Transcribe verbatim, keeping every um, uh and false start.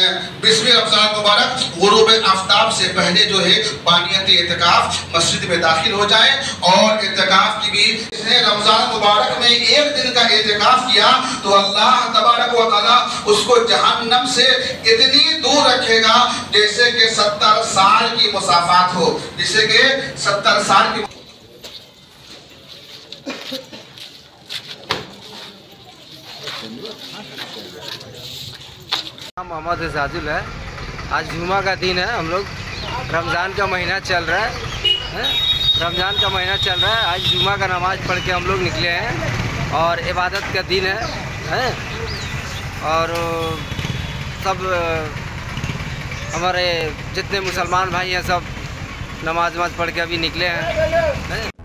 बीसवीं रमजान मुबारक गुरूब आफ्ताब से पहले जो है बानियत एतकाफ मस्जिद में दाखिल हो जाए और एतकाफ की भी इसने रमजान मुबारक में एक दिन का एतकाफ किया तो अल्लाह तबारक व तआला उसको जहन्नम से इतनी दूर रखेगा जैसे कि सत्तर साल की मुसाफात हो, जैसे कि सत्तर साल की। मोहम्मद इजाजुल है। आज जुमा का दिन है, हम लोग रमज़ान का महीना चल रहा है, है? रमज़ान का महीना चल रहा है। आज जुमा का नमाज़ पढ़ के हम लोग निकले हैं और इबादत का दिन है, है? और सब हमारे जितने मुसलमान भाई हैं सब नमाज नमाज पढ़ के अभी निकले हैं, है?